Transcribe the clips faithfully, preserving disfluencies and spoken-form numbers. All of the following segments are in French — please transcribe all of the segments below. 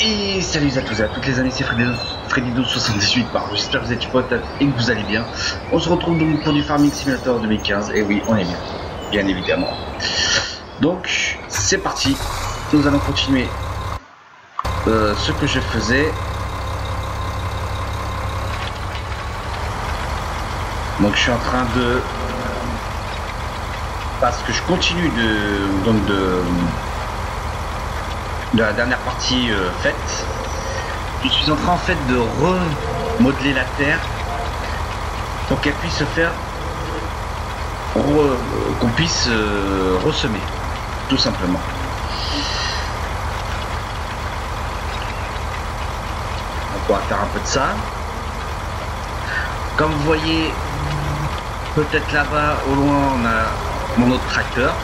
Et salut à tous et à toutes les amis, c'est Freddy soixante-dix-huit par j'espère que vous êtes potes et que vous allez bien. On se retrouve donc pour du Farming Simulator deux mille quinze, et oui, on est bien, bien évidemment. Donc, c'est parti, nous allons continuer euh, ce que je faisais. Donc je suis en train de... Parce que je continue de... Donc de... de la dernière partie euh, faite, je suis en train en fait de remodeler la terre pour qu'elle puisse se faire re, qu'on puisse euh, ressemer tout simplement. On pourra faire un peu de ça. Comme vous voyez peut-être là-bas au loin, on a mon autre tracteur.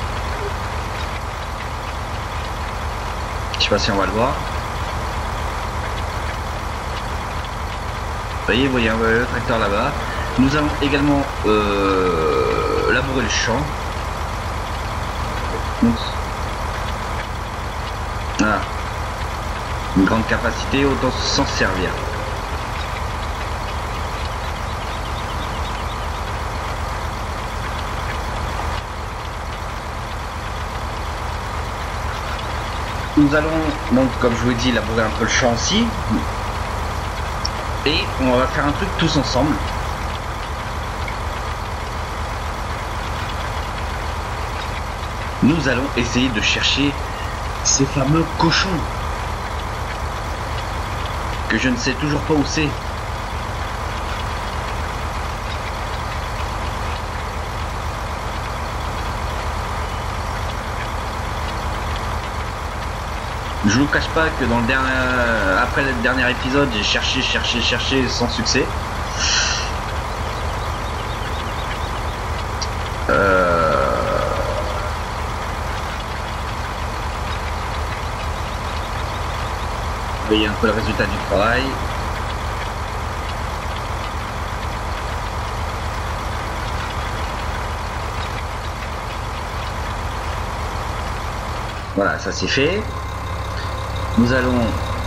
Je sais pas si on va le voir. Vous voyez, vous voyez le tracteur là-bas. Nous allons également euh, labourer le champ. Donc, voilà. Une grande capacité, autant s'en servir. Nous allons donc, comme je vous ai dit, labourer un peu le champ aussi. Et on va faire un truc tous ensemble. Nous allons essayer de chercher ces fameux cochons. Que je ne sais toujours pas où c'est. Je vous cache pas que dans le dernier, après le dernier épisode, j'ai cherché, cherché, cherché sans succès. Euh... Vous voyez un peu le résultat du travail. Voilà, ça c'est fait. Nous allons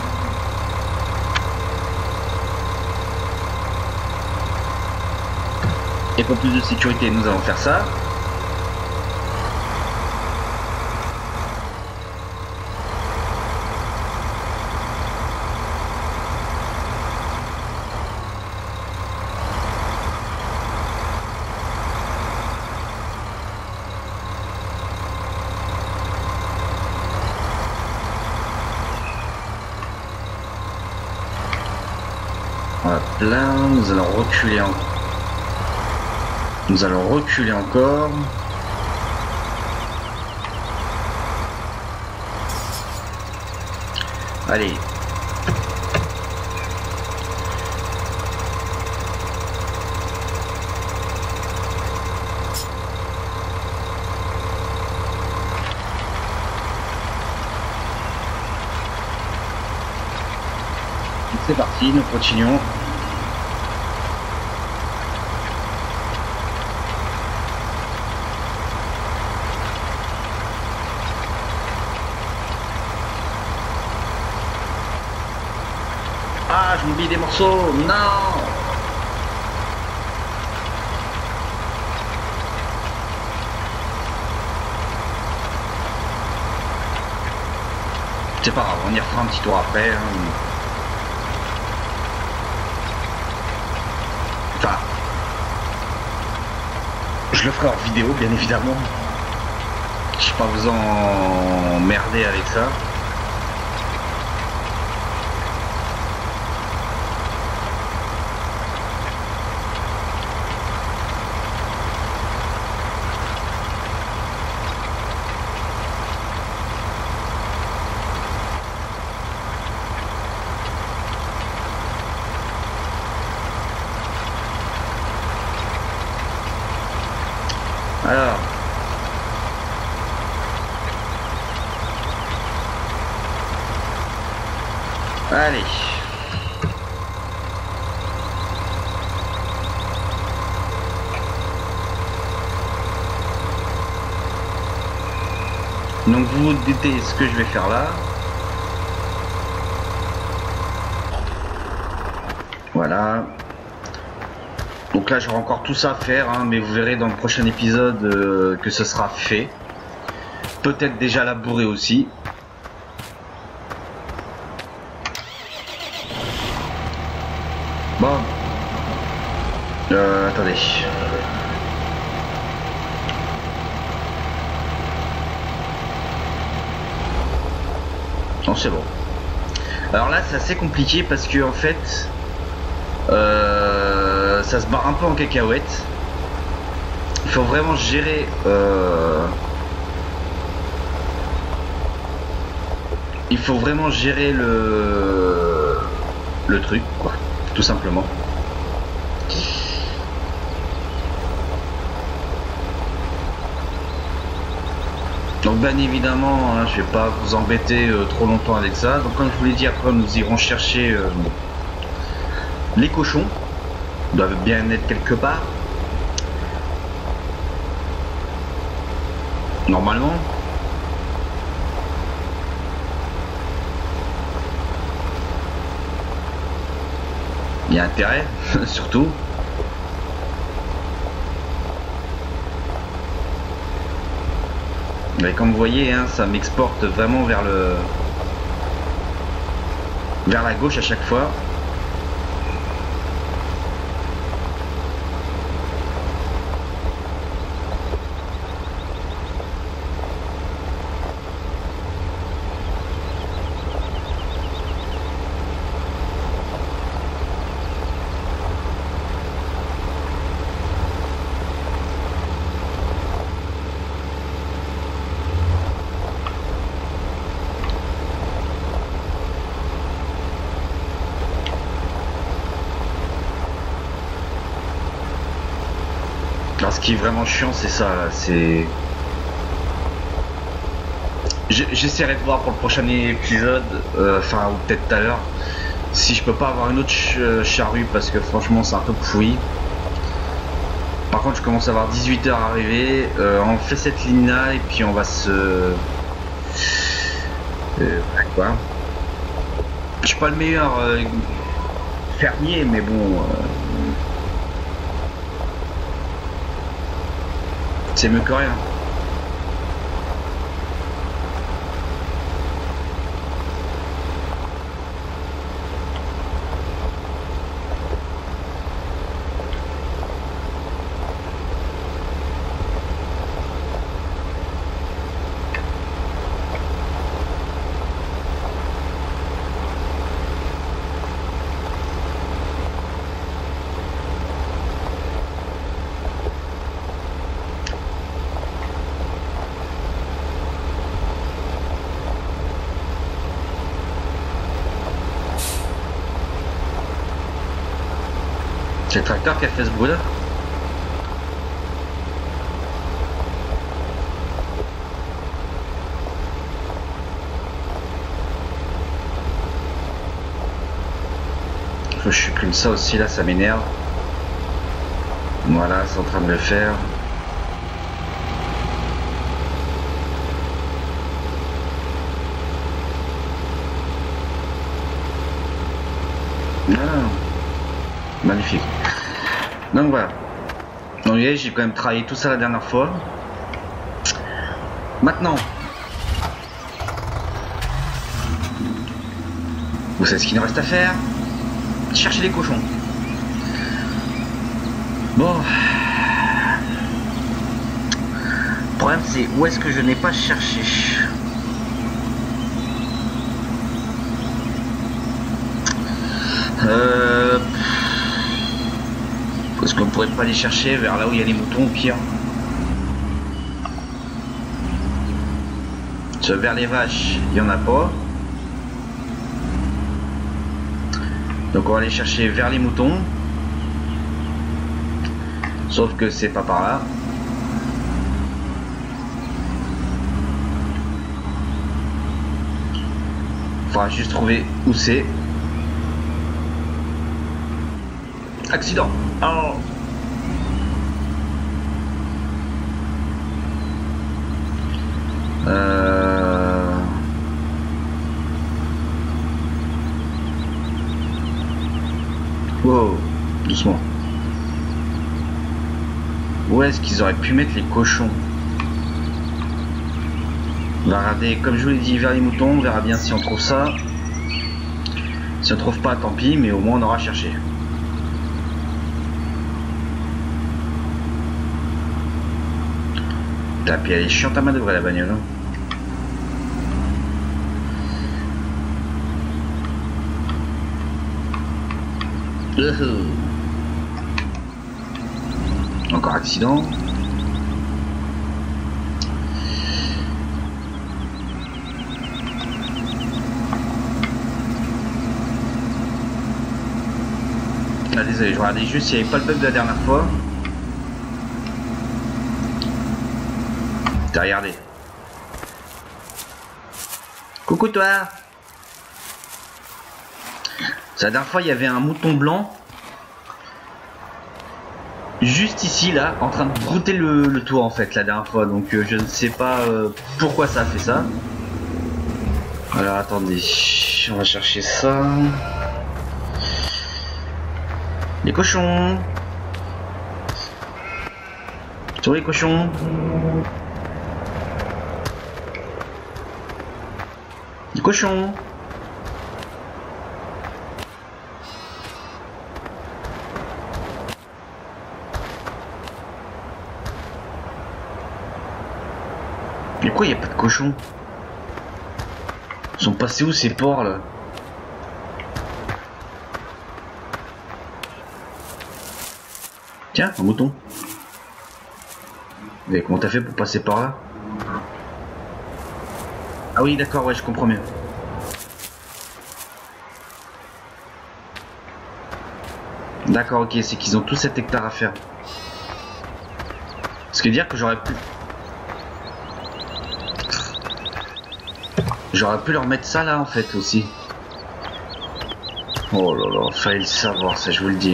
et pour plus de sécurité, nous allons faire ça. Hop là, nous allons reculer en... Nous allons reculer encore. Allez. C'est parti, nous continuons. Ah, je m'oublie des morceaux, non! C'est pas grave, on y refera un petit tour après. Hein. Enfin, je le ferai en vidéo, bien évidemment. Je vais pas vous emmerder avec ça. Alors, allez. Donc vous vous doutez ce que je vais faire là. Voilà. Donc là j'aurai encore tout ça à faire, hein, mais vous verrez dans le prochain épisode euh, que ce sera fait. Peut-être déjà labouré aussi. Bon. Euh, attendez. Non, c'est bon. Alors là c'est assez compliqué parce que en fait euh, ça se barre un peu en cacahuète. Il faut vraiment gérer euh, il faut vraiment gérer le le truc quoi, tout simplement. Donc bien évidemment, hein, je vais pas vous embêter euh, trop longtemps avec ça. Donc comme je vous l'ai dit, après nous irons chercher euh, les cochons. Ils doivent bien être quelque part. Normalement. Il y a intérêt, surtout. Mais comme vous voyez, hein, ça m'exporte vraiment vers le vers la gauche à chaque fois. Alors, ce qui est vraiment chiant, c'est ça, c'est... J'essaierai de voir pour le prochain épisode, euh, enfin, ou peut-être tout à l'heure, si je peux pas avoir une autre ch charrue, parce que franchement, c'est un peu pourri. Par contre, je commence à avoir dix-huit heures à arriver. Euh, on fait cette ligne-là, et puis on va se... Euh, quoi. Je suis pas le meilleur euh, fermier, mais bon... Euh, c'est mieux que rien. C'est le tracteur qui a fait ce bruit là. Je supprime ça aussi là, ça m'énerve. Voilà, c'est en train de le faire. Ah, magnifique. Donc voilà. Donc j'ai quand même travaillé tout ça la dernière fois. Maintenant, vous savez ce qu'il nous reste à faire? Chercher les cochons. Bon. Le problème c'est où est-ce que je n'ai pas cherché. Euh... Est-ce qu'on pourrait pas les chercher vers là où il y a les moutons au pire? Vers les vaches, il n'y en a pas. Donc on va aller chercher vers les moutons. Sauf que c'est pas par là. Faudra juste trouver où c'est. Accident. Oh. Euh... Wow. Doucement. Où est-ce qu'ils auraient pu mettre les cochons? On va regarder, comme je vous l'ai dit, vers les moutons. On verra bien si on trouve ça. Si on trouve pas, tant pis, mais au moins on aura cherché. Là, puis elle est chiante à manœuvrer la bagnole. Hein. Uh-huh. Encore accident. Ah, désolé, je regardais juste s'il n'y avait pas le bug de la dernière fois. T'as regardé. Coucou toi. La dernière fois il y avait un mouton blanc. Juste ici là, en train de brouter le, le toit en fait la dernière fois. Donc euh, je ne sais pas euh, pourquoi ça a fait ça. Alors attendez, on va chercher ça. Les cochons. Sur les cochons. Les cochons. Mais pourquoi il n'y a pas de cochons? Ils sont passés où ces porcs là? Tiens, un mouton. Mais comment t'as fait pour passer par là? Ah oui, d'accord, ouais, je comprends mieux. D'accord, ok, c'est qu'ils ont tous sept hectares à faire. Ce qui veut dire que j'aurais pu... J'aurais pu leur mettre ça là en fait aussi. Oh là là, fallait le savoir ça, je vous le dis.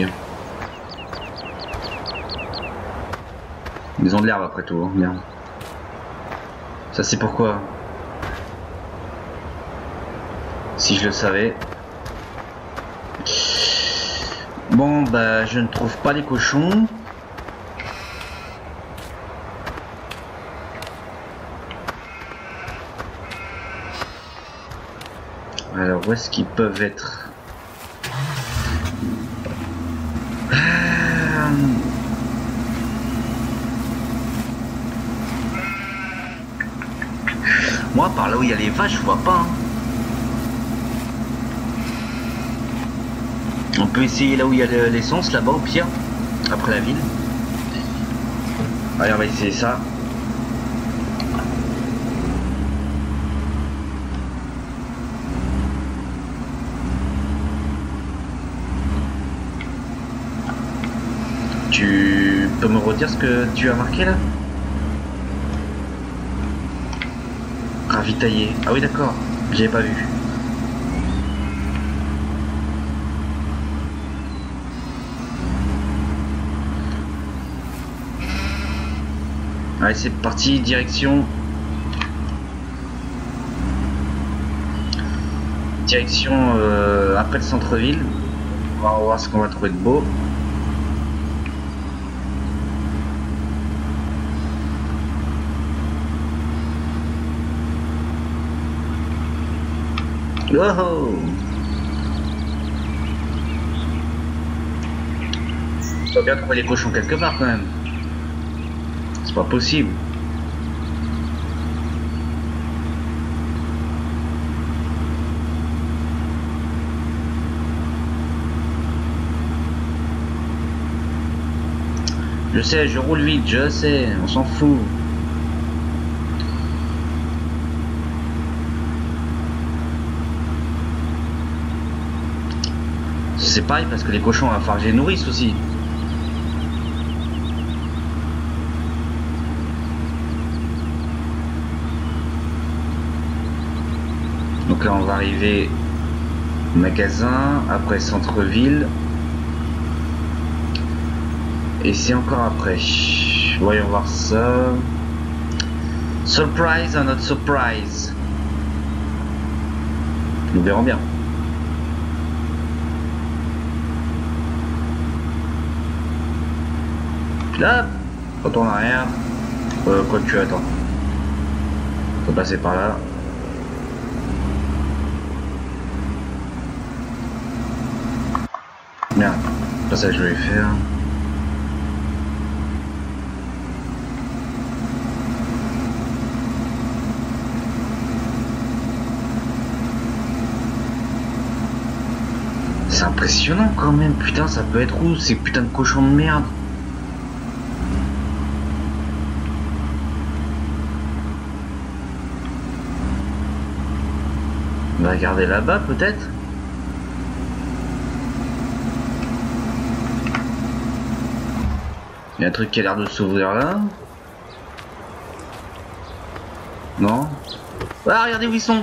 Ils ont de l'herbe après tout, hein, merde. Ça c'est pourquoi. Si je le savais. Bon bah je ne trouve pas les cochons. Alors où est-ce qu'ils peuvent être? euh... Moi par là où il y a les vaches je vois pas. Hein. On peut essayer là où il y a l'essence, là-bas au pire, après la ville. Allez, on va essayer ça. Tu peux me redire ce que tu as marqué là? Ravitailler. Ah oui d'accord, j'avais pas vu. Allez, c'est parti, direction. Direction euh, après le centre-ville. On va voir ce qu'on va trouver de beau. Oh, on doit bien trouver les cochons quelque part quand même. C'est pas possible. Je sais, je roule vite, je sais, on s'en fout. C'est pareil parce que les cochons, il va falloir que je les nourrisse aussi. Donc là on va arriver au magasin, après centre-ville. Et c'est encore après. Voyons voir ça. Surprise or not surprise? Nous verrons bien. Là, retourne en arrière. Euh, quoi que tu attends. Faut passer par là. Merde, pas ça que je voulais faire. C'est impressionnant quand même, putain, ça peut être où ces putains de cochons de merde. On va regarder là-bas peut-être. Il y a un truc qui a l'air de s'ouvrir là. Non. Ah, regardez où ils sont.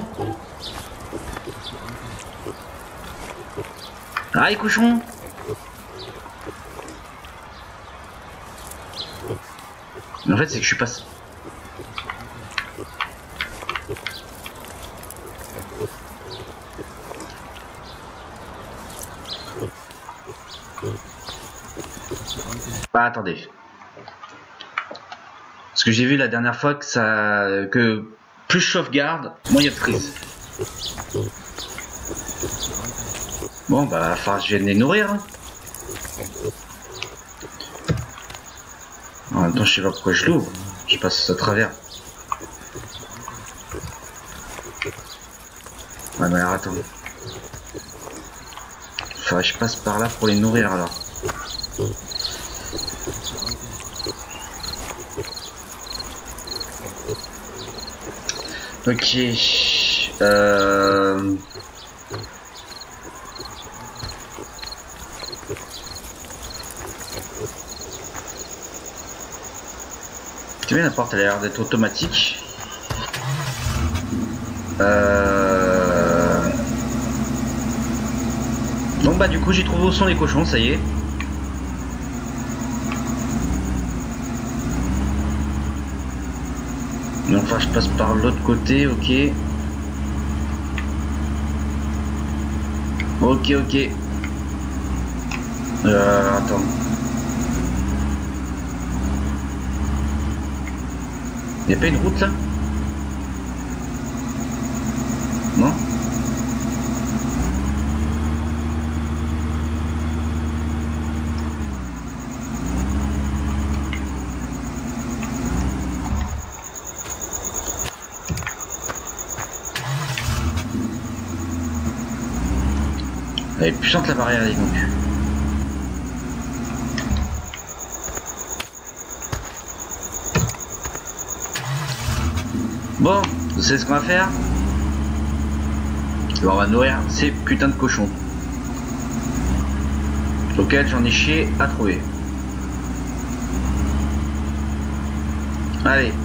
Ah, les cochons. Mais en fait, c'est que je suis pas... Ah, attendez. Parce que j'ai vu la dernière fois que ça... que plus je sauvegarde, moins il y a de prise. Bon, bah, enfin, je viens de les nourrir. Hein. En même temps, je sais pas pourquoi je l'ouvre. Je passe à travers. Ouais, mais alors, attends. Enfin, je passe par là pour les nourrir, alors. Ok. Euh... Tu vois, la porte a l'air d'être automatique. Euh... Donc bah du coup j'ai trouvé où sont les cochons, ça y est. Donc enfin je passe par l'autre côté, ok. Ok ok. Euh, attends. Y'a pas une route là? Non? Elle est puissante la barrière, dis donc. Bon, vous savez ce qu'on va faire? On va nourrir ces putains de cochons. Auxquels j'en ai chié à trouver. Allez.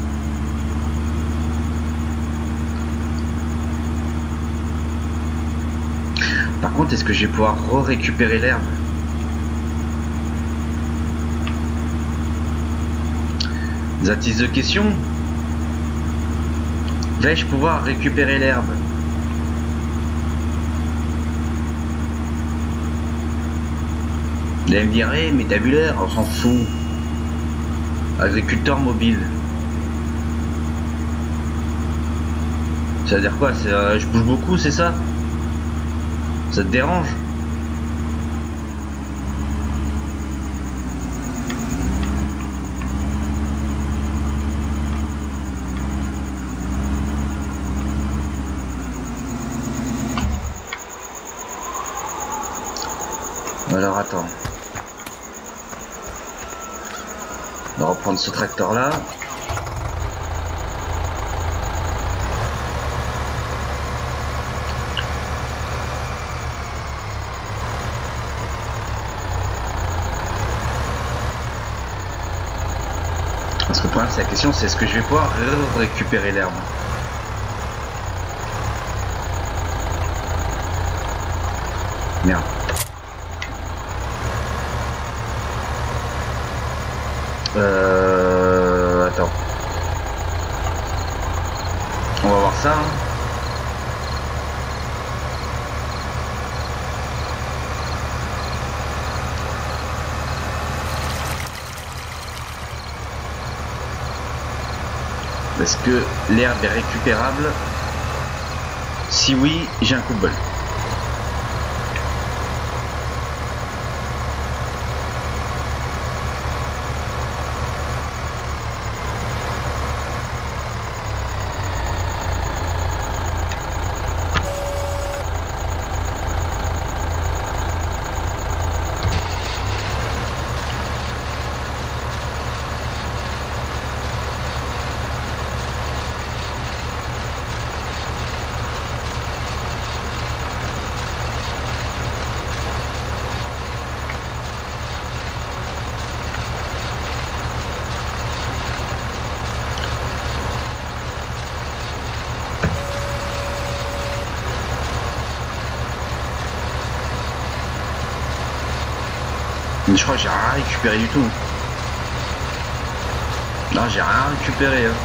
Par contre, est-ce que je vais pouvoir re-récupérer l'herbe? That is the question. Vais-je pouvoir récupérer l'herbe? Vous allez me dire, hey, mais tabulaire, on s'en fout. Agriculteur mobile. Ça veut dire quoi? euh, Je bouge beaucoup, c'est ça? Ça te dérange? Alors attends. On va reprendre ce tracteur là. Parce que le problème c'est la question, c'est est-ce que je vais pouvoir récupérer l'herbe? Merde. Euh... Attends. On va voir ça. Hein. Est-ce que l'herbe est récupérable? Si oui, j'ai un coup de bol. Mais je crois que j'ai rien récupéré du tout. Non, j'ai rien récupéré. Hein.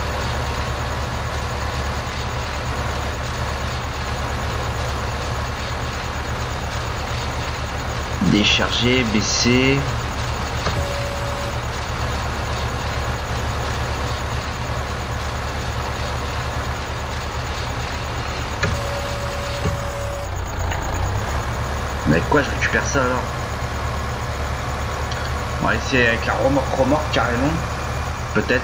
Décharger, baisser. Mais avec quoi je récupère ça alors? On va essayer avec la remorque remorque carrément. Peut-être.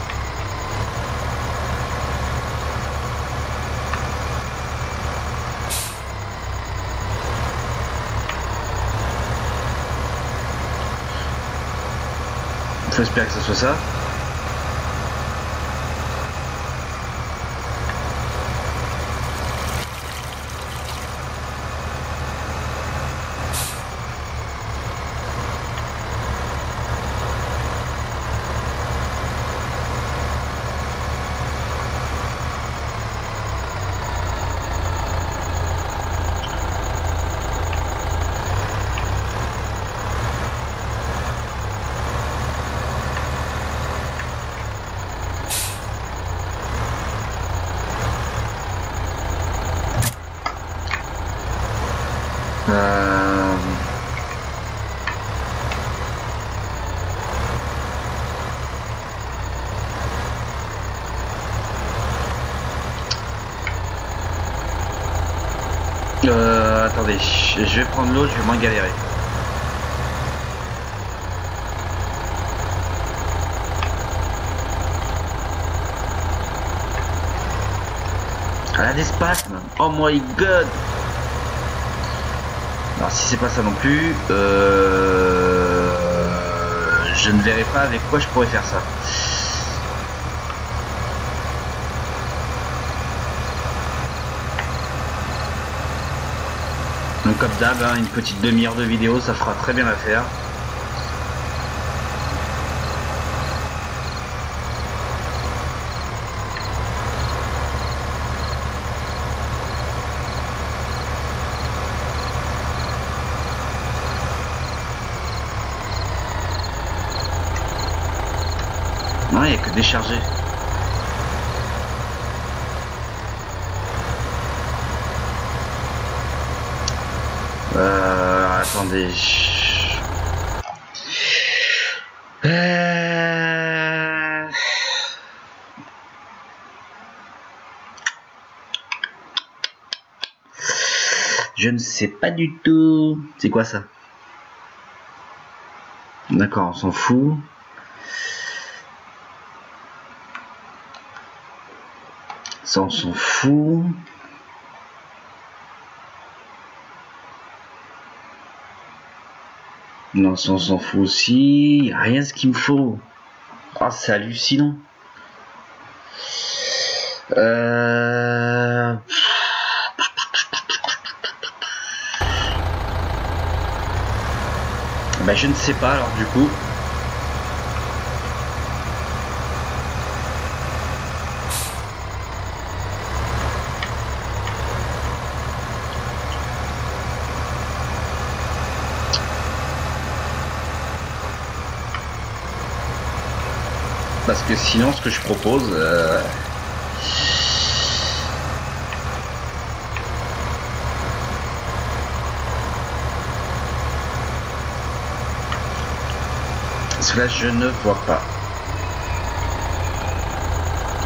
Faut espérer que ce soit ça. Euh... Euh, attendez, je vais prendre l'eau, je vais moins galérer. Elle a des spasmes. Oh my god. Alors si c'est pas ça non plus, euh... je ne verrai pas avec quoi je pourrais faire ça. Donc comme d'hab, hein, une petite demi-heure de vidéo, ça fera très bien l'affaire. Non, il n'y a que décharger. Euh, attendez. Euh... Je ne sais pas du tout. C'est quoi ça? D'accord, on s'en fout. Ça, on s'en fout. Non, ça, on s'en fout aussi. Il n'y a rien ce qu'il me faut. Ah, c'est hallucinant. Euh... Bah, je ne sais pas, alors du coup. Parce que sinon, ce que je propose... Euh... Cela, je ne vois pas.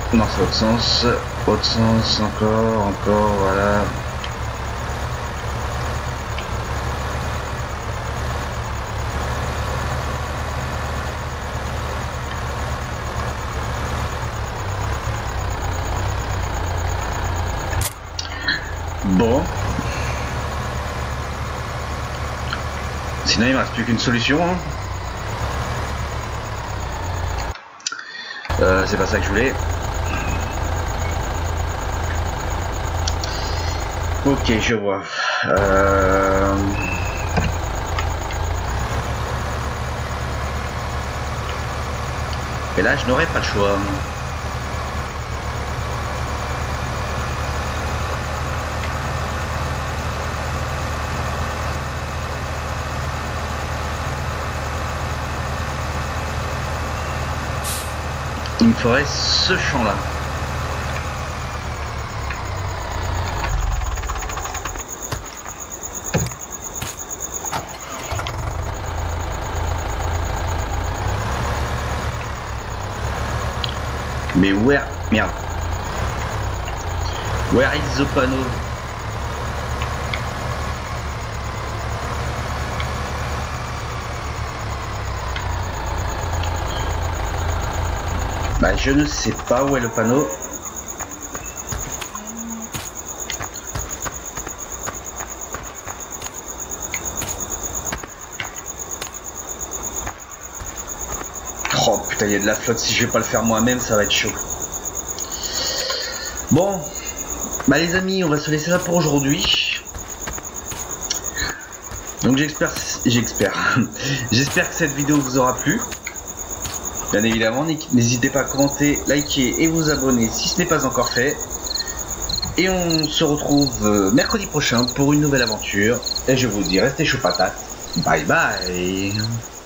Non, c'est l'autre sens. Autre sens, encore, encore, voilà. Bon. Sinon, il ne me reste plus qu'une solution. Hein. Euh, c'est pas ça que je voulais. Ok, je vois. Euh... Et là, je n'aurai pas le choix. Il me faudrait ce champ-là. Mais where... Merde. Where is the panneau? Bah je ne sais pas où est le panneau. Oh putain, il y a de la flotte, si je vais pas le faire moi-même, ça va être chaud. Bon, bah les amis, on va se laisser là pour aujourd'hui. Donc j'espère, j'espère, j'espère que cette vidéo vous aura plu. Bien évidemment, n'hésitez pas à commenter, liker et vous abonner si ce n'est pas encore fait. Et on se retrouve mercredi prochain pour une nouvelle aventure. Et je vous dis, restez chaud patate. Bye bye.